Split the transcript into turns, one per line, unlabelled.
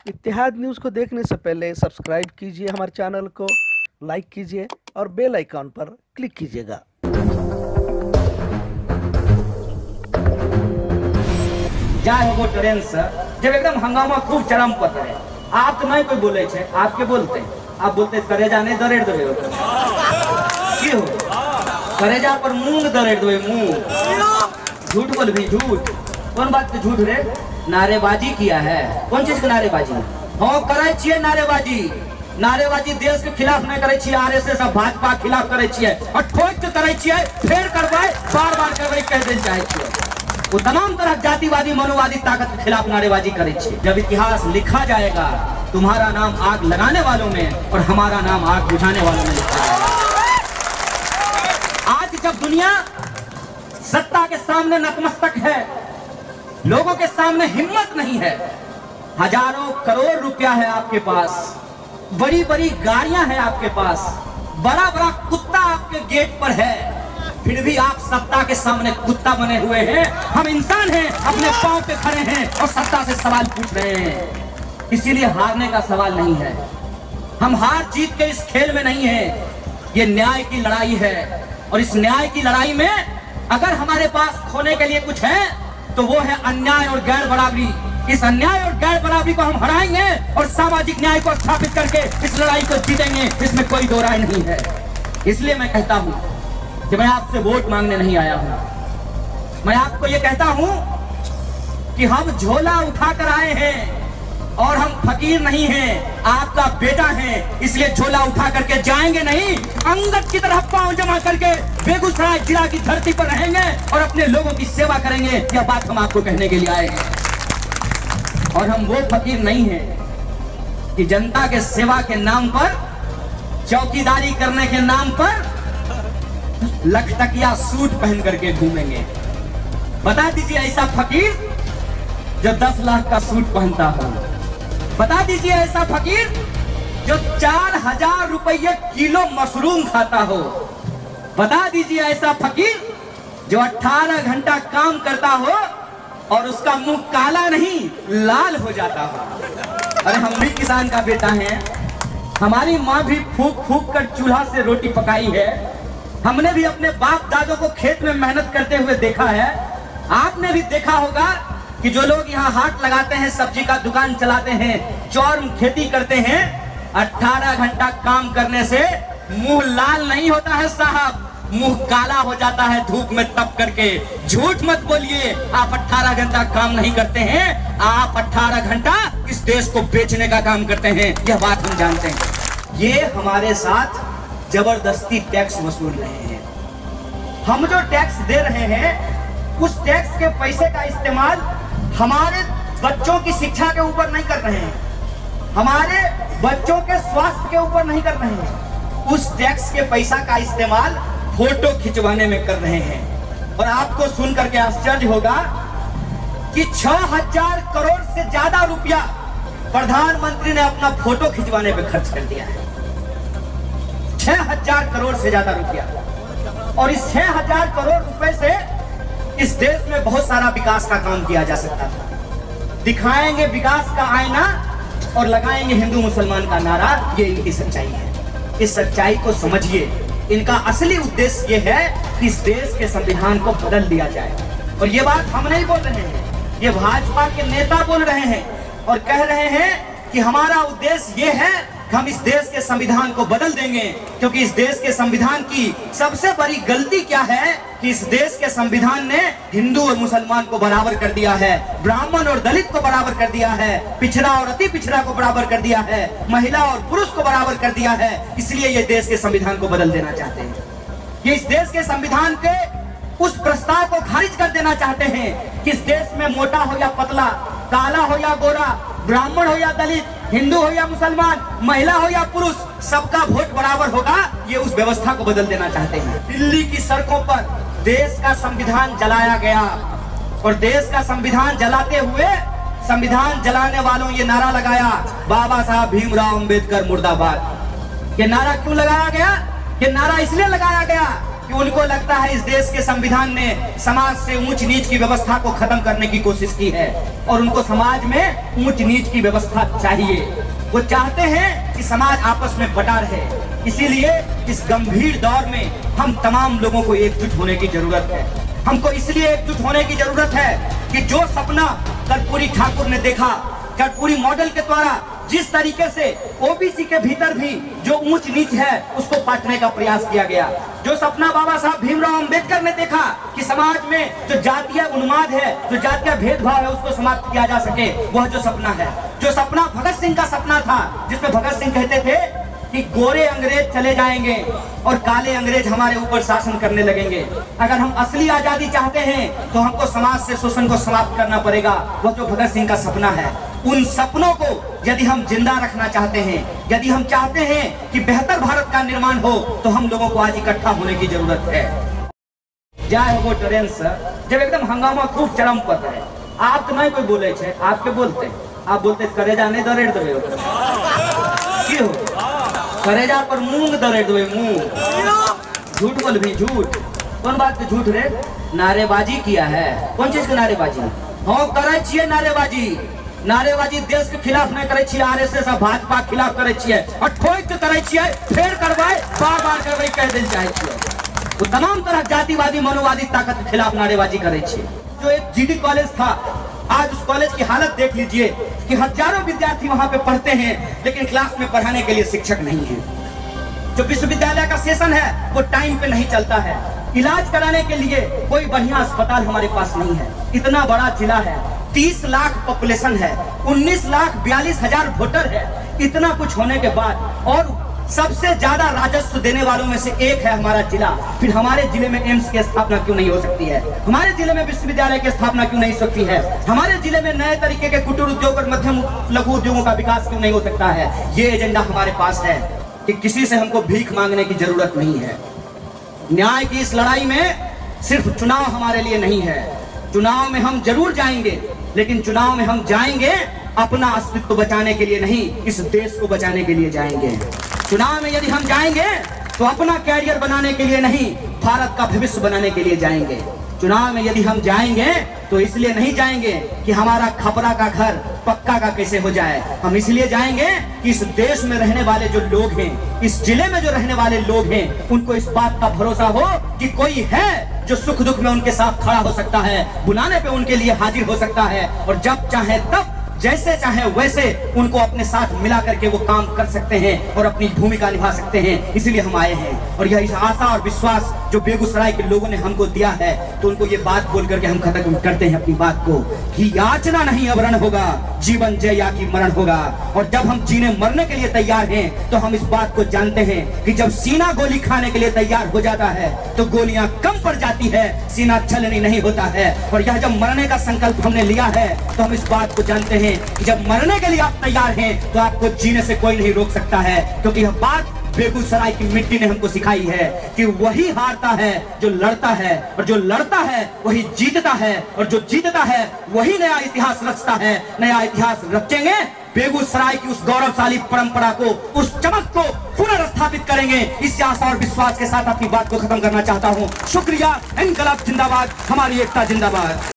इत्तेहाद news को देखने से पहले सब्सक्राइब कीजिए हमारे चैनल को, लाइक कीजिए और बेल आइकॉन पर क्लिक कीजिएगा।
जाए हो ट्रेन से जब एकदम हंगामा खूब चरम पर है, आप तो नहीं कोई बोले छे, आपके बोलते आप बोलते करेजा नहीं दरेड़ देवे हो क्यों? करेजा पर मूंग दरेड़ देवे, मूंग। झूठ बोल भी झूठ, कौन बात पे झूठ रे? नारेबाजी किया है, कौन चीज की नारेबाजी? हाँ करे छिए नारेबाजी। नारेबाजी देश के खिलाफ नहीं करे छिए, आरएसएस और भाजपा के खिलाफ करे छिए और ठोक के करे छिए, फेर करवाए बार बार करवाए कह दे चाहे छिए। वो तमाम तरह जातिवादी मनोवादी ताकत के खिलाफ नारेबाजी करे छिए। जब इतिहास लिखा जाएगा तुम्हारा नाम आग लगाने वालों में और हमारा नाम आग बुझाने वालों में लिखा जाएगा। आज जब दुनिया सत्ता के सामने नतमस्तक है, लोगों के सामने हिम्मत नहीं है, हजारों करोड़ रुपया है आपके पास, बड़ी बड़ी गाड़ियां हैं आपके पास, बड़ा बड़ा कुत्ता आपके गेट पर है, फिर भी आप सत्ता के सामने कुत्ता बने हुए हैं। हम इंसान हैं, अपने पांव पे खड़े हैं और सत्ता से सवाल पूछ रहे हैं। इसीलिए हारने का सवाल नहीं है, हम हार जीत के इस खेल में नहीं है, ये न्याय की लड़ाई है। और इस न्याय की लड़ाई में अगर हमारे पास खोने के लिए कुछ है तो वो है अन्याय और गैर बराबरी। इस अन्याय और गैर बराबरी को हम हराएंगे और सामाजिक न्याय को स्थापित करके इस लड़ाई को जीतेंगे, इसमें कोई दो राय नहीं है। इसलिए मैं कहता हूं कि मैं आपसे वोट मांगने नहीं आया हूं, मैं आपको यह कहता हूं कि हम झोला उठाकर आए हैं और हम फकीर नहीं हैं, आपका बेटा है, इसलिए झोला उठा करके जाएंगे नहीं, अंगद की तरह पांव जमा करके बेगूसराय जिला की धरती पर रहेंगे और अपने लोगों की सेवा करेंगे। यह बात हम आपको कहने के लिए आए हैं। और हम वो फकीर नहीं हैं कि जनता के सेवा के नाम पर, चौकीदारी करने के नाम पर लखटकिया सूट पहन करके घूमेंगे। बता दीजिए ऐसा फकीर जो 10 लाख का सूट पहनता हो, बता दीजिए ऐसा फकीर जो 4000 रुपये किलो मशरूम खाता हो, बता दीजिए ऐसा फकीर जो 18 घंटा काम करता हो और उसका मुंह काला नहीं लाल हो जाता हो। अरे हम भी किसान का बेटा है, हमारी माँ भी फूक फूक कर चूल्हा से रोटी पकाई है, हमने भी अपने बाप दादों को खेत में मेहनत करते हुए देखा है। आपने भी देखा होगा कि जो लोग यहाँ हाट लगाते हैं, सब्जी का दुकान चलाते हैं, चौर खेती करते हैं, 18 घंटा काम करने से मुंह लाल नहीं होता है साहब, मुंह काला हो जाता है धूप में तप करके। झूठ मत बोलिए, आप 18 घंटा काम नहीं करते हैं, आप 18 घंटा इस देश को बेचने का काम करते हैं, यह बात हम जानते हैं। ये हमारे साथ जबरदस्ती टैक्स वसूल रहे हैं। हम जो टैक्स दे रहे हैं उस टैक्स के पैसे का इस्तेमाल हमारे बच्चों की शिक्षा के ऊपर नहीं कर रहे हैं, हमारे बच्चों के स्वास्थ्य के ऊपर नहीं कर रहे हैं, उस टैक्स के पैसा का इस्तेमाल फोटो खिंचवाने में कर रहे हैं। और आपको सुन करके आश्चर्य होगा कि 6000 करोड़ से ज्यादा रुपया प्रधानमंत्री ने अपना फोटो खिंचवाने पे खर्च कर दिया है। 6000 करोड़ से ज्यादा रुपया। और इस 6000 करोड़ रुपए से इस देश में बहुत सारा विकास का काम किया जा सकता था। दिखाएंगे विकास का आईना और लगाएंगे हिंदू मुसलमान का नारा, ये इनकी सच्चाई है। इस सच्चाई को समझिए। इनका असली उद्देश्य ये है कि इस देश के संविधान को बदल दिया जाए। और ये बात हम नहीं बोल रहे हैं, ये भाजपा के नेता बोल रहे हैं और कह रहे हैं कि हमारा उद्देश्य ये है कि हम इस देश के संविधान को बदल देंगे। क्योंकि इस देश के संविधान की सबसे बड़ी गलती क्या है कि इस देश के संविधान ने हिंदू और मुसलमान को बराबर कर दिया है, ब्राह्मण और दलित को बराबर कर दिया है, पिछड़ा और अति पिछड़ा को बराबर कर दिया है, महिला और पुरुष को बराबर कर दिया है। इसलिए ये देश के संविधान को बदल देना चाहते हैं। ये इस देश के संविधान के उस प्रस्ताव को खारिज कर देना चाहते हैं कि इस देश में मोटा हो या पतला, काला हो या गोरा, ब्राह्मण हो या दलित, हिंदू हो या मुसलमान, महिला हो या पुरुष, सबका वोट बराबर होगा। ये उस व्यवस्था को बदल देना चाहते हैं। दिल्ली की सड़कों पर देश का संविधान जलाया गया और देश का संविधान जलाते हुए संविधान जलाने वालों ये नारा लगाया, बाबा साहब भीमराव अंबेडकर मुर्दाबाद। ये नारा क्यों लगाया गया? ये नारा इसलिए लगाया गया कि उनको लगता है इस देश के संविधान ने समाज से ऊंच नीच की व्यवस्था को खत्म करने की कोशिश की है और उनको समाज में ऊंच नीच की व्यवस्था चाहिए। वो चाहते हैं कि समाज आपस में बटा रहे। इसीलिए इस गंभीर दौर में हम तमाम लोगों को एकजुट होने की जरूरत है। हमको इसलिए एकजुट होने की जरूरत है कि जो सपना कर्पूरी ठाकुर ने देखा, कर्पूरी मॉडल के द्वारा जिस तरीके से ओबीसी के भीतर भी जो ऊंच नीच है उसको पाटने का प्रयास किया गया, जो सपना बाबा साहब भीमराव अंबेडकर ने देखा कि समाज में जो जातीय उन्माद है, जो जातीय भेदभाव है उसको समाप्त किया जा सके, वह जो सपना है, जो सपना भगत सिंह का सपना था, जिसमें भगत सिंह कहते थे कि गोरे अंग्रेज चले जाएंगे और काले अंग्रेज हमारे ऊपर शासन करने लगेंगे। अगर हम असली आजादी चाहते हैं तो हमको समाज से शोषण को समाप्त करना पड़ेगा। वह जो भगत सिंह का सपना है, उन सपनों को यदि हम जिंदा रखना चाहते हैं, यदि हम चाहते हैं कि बेहतर भारत का निर्माण हो, तो हम लोगों को आज इकट्ठा होने की जरूरत है। जाए वो ट्रेन सर, जब एकदम हंगामा खूब चरम पर है, आप तो नहीं कोई बोले छे, आपके बोलते आप बोलते करेजा नहीं दरेड़ देवे क्यों? करेजा पर मूंग दरेड़ देवे, मूंग। झूठ बोल भी झूठ। कौन बात के झूठ रे? नारेबाजी किया है। कौन चीज के नारेबाजी? हाँ करे छिए नारेबाजी। नारेबाजी देश के खिलाफ नहीं करे छिए, आरएसएस और भाजपा के खिलाफ करे छिए और ठोक के करे छिए, फेर करवाए, बार-बार करवाए कह देल चाहे छिए। वो तमाम तरह जातिवादी मनोवादी ताकत के खिलाफ नारेबाजी करे छिए। जो एक जीडी कॉलेज था, आज उस कॉलेज की हालत देख लीजिए कि हजारों विद्यार्थी वहां पे पढ़ते हैं लेकिन क्लास में पढ़ाने के लिए शिक्षक नहीं है। जो विश्वविद्यालय का सेशन है वो टाइम पे नहीं चलता है। इलाज कराने के लिए कोई बढ़िया अस्पताल हमारे पास नहीं है। इतना बड़ा जिला है, 30 लाख पॉपुलेशन है, 19,42,000 वोटर है। इतना कुछ होने के बाद और सबसे ज्यादा राजस्व देने वालों में से एक है हमारा जिला, फिर हमारे जिले में एम्स की स्थापना क्यों नहीं हो सकती है? हमारे जिले में विश्वविद्यालय की स्थापना क्यों नहीं हो सकती है? हमारे जिले में नए तरीके के कुटीर उद्योग और मध्यम लघु उद्योगों का विकास क्यों नहीं हो सकता है? ये एजेंडा हमारे पास है कि किसी से हमको भीख मांगने की जरूरत नहीं है। न्याय की इस लड़ाई में सिर्फ चुनाव हमारे लिए नहीं है। चुनाव में हम जरूर जाएंगे, लेकिन चुनाव में हम जाएंगे अपना अस्तित्व बचाने के लिए नहीं, इस देश को बचाने के लिए जाएंगे। चुनाव में यदि हम जाएंगे तो अपना कैरियर बनाने के लिए नहीं, भारत का भविष्य बनाने के लिए जाएंगे। चुनाव में यदि हम जाएंगे तो इसलिए नहीं जाएंगे कि हमारा खपरा का घर पक्का का कैसे हो जाए। हम इसलिए जाएंगे कि इस देश में रहने वाले जो लोग हैं, इस जिले में जो रहने वाले लोग हैं, उनको इस बात का भरोसा हो कि कोई है जो सुख दुख में उनके साथ खड़ा हो सकता है, बुलाने पे उनके लिए हाजिर हो सकता है और जब चाहे तब जैसे चाहे वैसे उनको अपने साथ मिला करके वो काम कर सकते हैं और अपनी भूमिका निभा सकते हैं। इसलिए हम आए हैं और यह इस आशा और विश्वास जो बेगूसराय के लोगों ने हमको दिया है, तो उनको ये बात बोल करके हम खत्म करते हैं अपनी बात को कि याचना नहीं अवरण होगा, जीवन जय या की मरण होगा। और जब हम जीने मरने के लिए तैयार हैं तो हम इस बात को जानते हैं कि जब सीना गोली खाने के लिए तैयार हो जाता है तो गोलियां कम पड़ जाती है, सीना छलनी नहीं होता है। और यह जब मरने का संकल्प हमने लिया है तो हम इस बात को जानते हैं कि जब मरने के लिए आप तैयार हैं तो आपको जीने से कोई नहीं रोक सकता है, क्योंकि यह बात बेगूसराय की मिट्टी ने हमको सिखाई है कि वही हारता है जो लड़ता है, और जो लड़ता है वही जीतता है, और जो जीतता है वही नया इतिहास रचता है। नया इतिहास रचेंगे, बेगूसराय की उस गौरवशाली परंपरा को, उस चमक को पुनर्स्थापित करेंगे। इस आशा और विश्वास के साथ अपनी बात को खत्म करना चाहता हूँ। शुक्रिया। इनकलाब जिंदाबाद, हमारी एकता जिंदाबाद।